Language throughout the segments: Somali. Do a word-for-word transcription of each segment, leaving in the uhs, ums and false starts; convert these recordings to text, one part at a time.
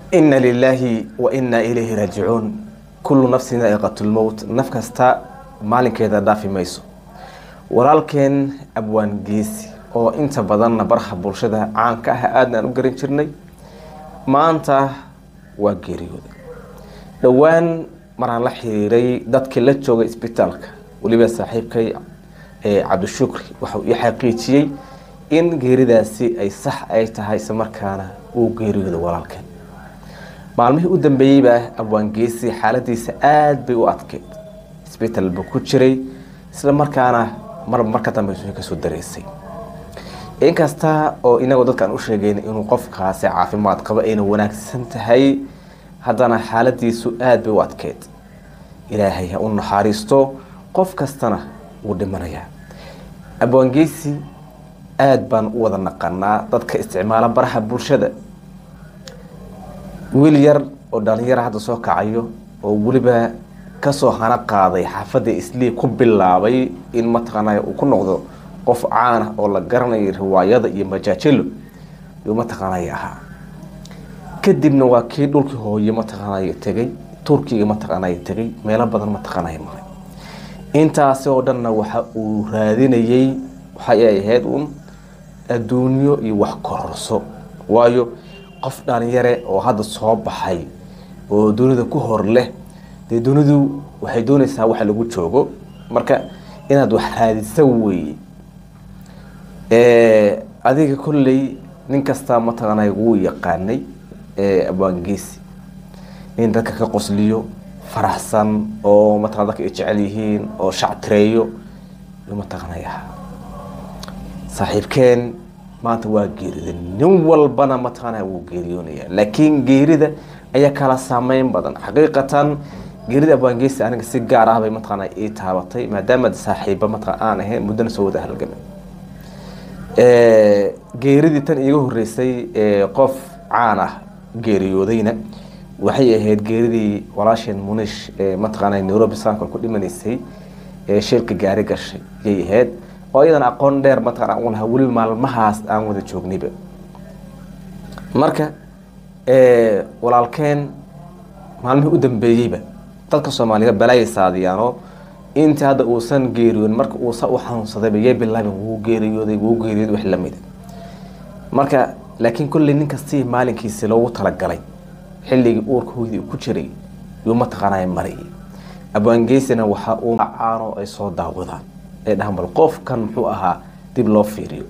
إن لله وإنا إليه راجعون. كل نفس ذائقة الموت. نفس كستا مالك كذا دافي ميسو ولكن أبوان جيسي oo inta badan barxa bulshada caanka ah aadna u garan jirnay maanta waa geeriyooday. dhawaan maraan la xiriiray dadkii la joogay isbitaalka waliba saaxiibkay ee Cabdishukri waxa uu xaqiijiyay in geeridaasi ay sax ay tahay isla markaana uu geeriyooday walaalkeen. maalmihii u dambeeyay baa abwaan geesi xaaladiisa aad bay u adkeyd, isbitaal buu ku jiray, isla markaana mar marka dambe uu ka soo dareysay. in kasta oo inagu dadkan u sheegeen inuu qofkaasi caafimaad qaba ayna wanaagsan tahay, haddana xaaladiisu aad bay u adkeyd. ilaahay ha u naxariisto, qof kastana wuu dhimanayaa. abwaan geesi aad baan u wada naqanaa dadka isticmaala baraha bulshada. wiil yar oo dhalinyaro hadda soo kacayo oo waliba ka soo hana qaaday xaafadda Islii ku bilaabay in mataqaanay uu ku noqdo qof caan ah oo la garanayo riwaayada iyo majaajilo iyo mataqaanay aha. kadibna waa kii dhulkii hooyo mataqaanay tagay, Turkiga mataqaanay tagay, meelo badan mataqaanay maray. intaas oo dhanna waxa uu raadinayay waxa ay ahayd un adduunyo iyo wax kororso. waayo qof dhalinyaro oo hadda soo baxay oo dunida ku hor leh, de dunidu waxay doonaysaa wax lagu joogo, marka inaad wax raadiso weey. ee adiga kullay nin kasta mataqaanay uu yaqaanay ee abwaan geesi in dadka ka qosliyo, faraxsan oo mataqaanay dadka jecel yihiin oo shactireeyo iyo mataqaanay saaxiibkeen maanta waa geerida. nin walbana mataqaanay uu geeriyoonaya, laakiin geerida ayaa kala saameyn badan. xaqiiqatan geerida abwaan geesi aniga si gaar ah bay mataqaanay ii taabatay, maadaama saaxiiba mataqaan aan ahay muddo soo wada halgamay. ee geeridii tan iiga horeysay ee qof caan ah geeriyoodayna waxay ahayd geeridii walaasheen Munish ee mataqaanay Nairobi saanka ku dhimanaysay ee shirka gaari gashay ay ahayd oo idan aqoon dheer mataqaanay uu lahaa wali maalmahaas aan wada joognayba. marka ee walaalkeen maalmihii u dambeeyayba dadka Soomaaliga balay saadiyaano inta hadda uu san geeriyoon marka uu sa u xanuunsaday bay bilaabeen uu geeriyooday uu geeriyooday wax la mid. marka laakiin kulli nin kasta maalinkiisa loogu tala galay xilligii uurkoodii ku jiray iyo mataqaanay maray. abwaan geesina waxa uu caano ay soo daawadaan ee dhahan bal qofkan muxuu ahaa dib loo fiiriyo.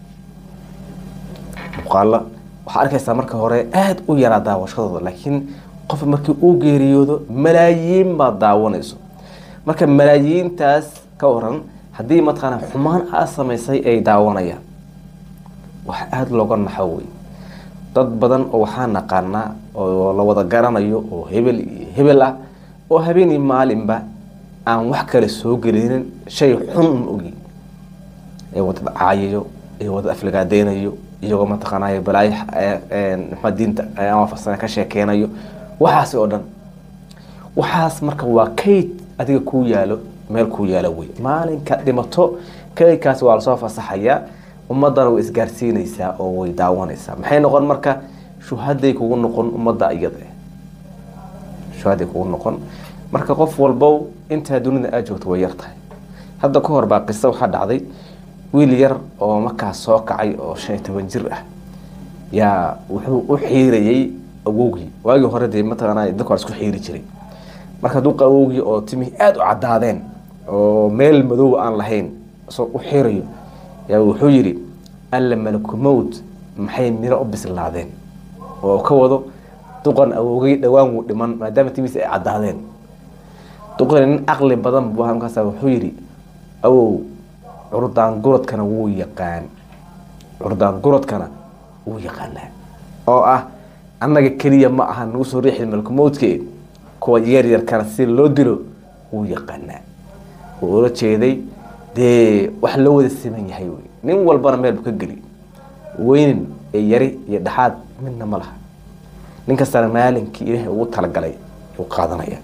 muqaala waxa arkaysaa marka hore aad u yara daawashadooda, laakiin qof markii uu geeriyoodo malaayiin ba daawanayso. marka malaayiintaas ka waran hadii mataqaanay xumaan ah sameysay ay daawanayaan, wax aad looga naxaway. dad badan oo waxaan naqaanaa oo la wada garanayo oo hebel hebel ah oo habeenii maalinba aan wax kale soo gelinin shay xun ogi ee wada caayiyo ee wada aflagaadenayo iyagoo mataqaanay balaay ee maxadiinta ama fasana ka sheekeenayo waxaas oo dhan. waxaas marka waa kayd adiga ku yaalo meel ku yaalo way. maalinka dhimato kaydkaas waa la soo fasaxaya, ummadana way isgaarsiinaysaa oo way daawanaysaa. maxay noqon marka shuhaday kugu noqon ummadda iyada shuhaday kugu noqon. marka qof walbo inta dunida aad joogto way yartahay. hadda ka hor baa qiso waxa dhacday wiil yar oo markaa soo kacay oo shan iyo toban jir ah yaa wuxuu u xiirayay awowgii. waagi hore de mataqaanay dadku isku xiiri jiray. marka duu awowgii oo timi aad u cadaadeen oo meel madow aan lahayn soo u xiirayo yaa wuxuu yiri alla malaku mawt maxay miro u bislaadeen oo ka wado duqan awowgii dhawaan uu dhiman maadaama timiis ay cadaadeen. duqan aqli badan buu halkaas wuxuu yiri awow curdaan guradkana wuu yaqaan curdaan guradkana wuu yaqaanaa oo ah annaga kaliya ma aha noo soo riixin malaku mawtkee kuwa yar yar kana si loo dilo wuu yaqaanaa. oo la jeeday de wax loo wada siman yahay way. nin walbana meel ka gali weyn ee yari iyo dhaxaad midna ma laha. nin kasta maalinkii Ilaahay uu tala galay uu qaadanaya.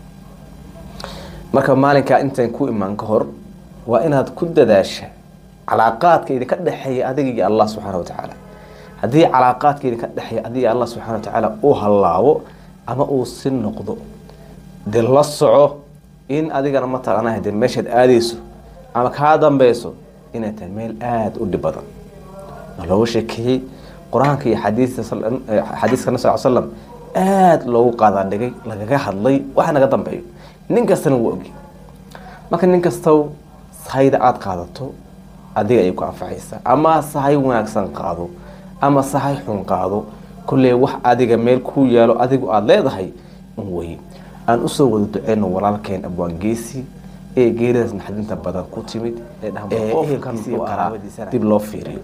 marka maalinka intaan ku imaan ka hor waa inaad ku dadaasha calaaqaadka idinka dhaxeeya adiga iyo Allah subhanahu wa ta'ala. haddii calaaqaadkeeda ka dhexeeya adiga Allah subxaana wa tacaala uu hallaabo ama uu si noqdo dee la soco in adigana mataqaanaa dee meeshaad aadayso ama kaa dambeyso inay tahay meel aada u dhib badan oo looga sheekeeyey qur-aanka iyo xadiista xadiiska nabi sal slam aada loogu qaadaa dhigay lagaga hadlay waxa naga dambeeyo nin kastana wuu ogi marka nin kastow sahayda aada qaadato adiga ay ku anfacaysaa ama sahay wanaagsan qaado ama sahay xun qaado kulley wax adiga meel ku yaalo adigu aada leedahay un wey aan usoo wada duceyno walaalkeen abwaan geesi ee geeridaas naxdinta badan ku timid ee dib loo fiiriyo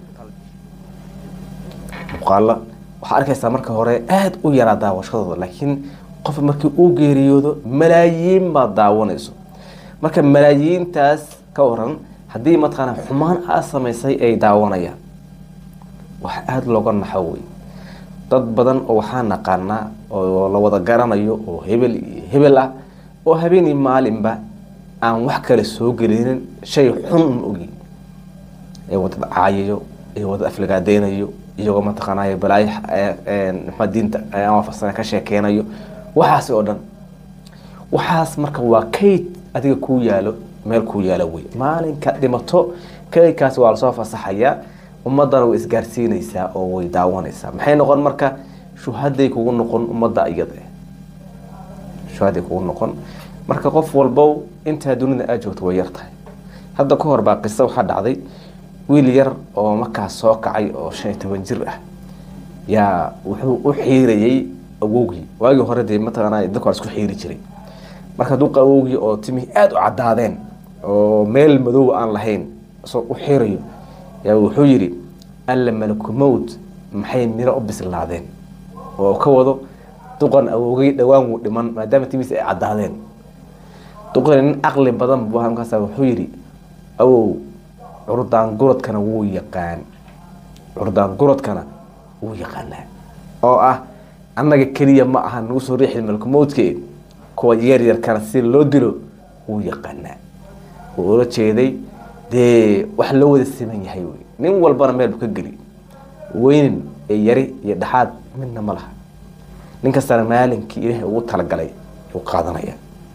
muuqaala waxaa arkaysaa marka hore aada u yaraa daawashadooda laakiin qof markii uu geeriyoodo malaayiin baad daawanayso marka malaayiintaas ka waran haddii mataqaana xumaan aa samaysay ay daawanayaan wax aada looga naxo wey dad badan oo waxaa naqaanaa oo la wada garanayo oo hebel iyo hebel ah oo habeenii maalinba aan wax kale soo gelinin shay xun un ogi ee wadada caayayo ee wadada aflagaadeynayo iyagoo mataqaanaa balaayo maxaa diinta ama farsana ka sheekeynayo waxaasi oo dhan waxaas marka waa kayd adiga kuu yaalo meel kuu yaalo wey maalinka dhimato kaydkaasi waa lasoo fasaxayaa ummadana way isgaarsiinaysaa oo way daawanaysaa maxay noqon marka shuhaday kugu noqon ummadda iyada shuhaday kugu noqon marka qof walbow intaa dunida aad joogto way yar tahay hadda ka hor baa qiso waxaa dhacday wiil yar oo markaas soo kacay oo shan iyo toban jir ah yaa wuxuu u xiirayay awowgii waagii hore dee mataqaanaa dadka waa isku xiiri jiray marka hadduu awowgii oo timihii aada u caddaadeen oo meel madow aan lahayn soo u xiirayo yaa wuxuu yidhi alla malaku mowt maxay miro u bislaadeen oo ka wado duqan awowgay dhowaan wuu dhiman maadaama timihiis ay caddaadeen duqan nin caqli badan buu ahaa markaasa wuxuu yidhi awow curdaan guradkana wuu yaqaan curdaan guradkana wuu yaqaanaa oo ah annaga keliya ma aha nagu soo riixi malaku mowtke kuwa yar yarkana si loo dilo wuu yaqaanaa wuu ula jeeday dee wax loo wada siman yahay wey nin walbana meel buu ka geli weynin ee yari iyo dhexaad midna ma laha nin kastana maalinkii ilaahay ugu talagalay uu qaadanaya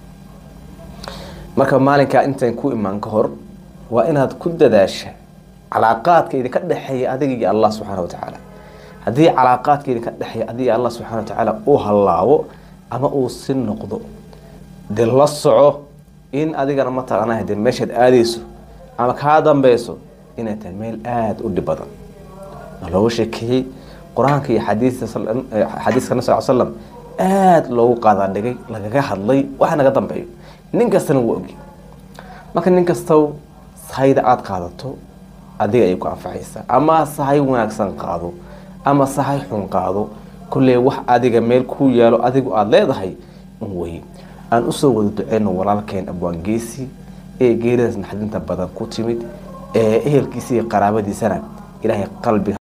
marka maalinkaa intaan ku imaan ka hor waa inaad ku dadaasha calaaqaadka idinka dhexeeya adiga iyo Allah subxaana wa tacaala haddii calaaqaadka idinka dhexeeya adiga iyo Allah subxaana wa tacaala uu hallaabo ama uu si noqdo dee la soco in adigana mataqaanaa dee meeshaad aadayso ama kaa dambeyso inay tahay meel aada u dhib badan oo looga sheekeeyey qur-aanka iyo xadiista xadiiska nabi sal slam aada loogu qaadaa dhigay lagaga hadlay waxa naga dambeeyo nin kastana wuu ogi marka nin kastow sahayda aada qaadato adiga ay ku anfacaysaa ama sahay wanaagsan qaado ama sahay xun qaado kulley wax adiga meel ku yaalo adigu aada leedahay un wey aan usoo wada duceyno walaalkeen abwaan geesi ee geeridaas naxdinta badan ku timid ee ehelkiisa iyo qaraabadiisana ilaahay qalbiga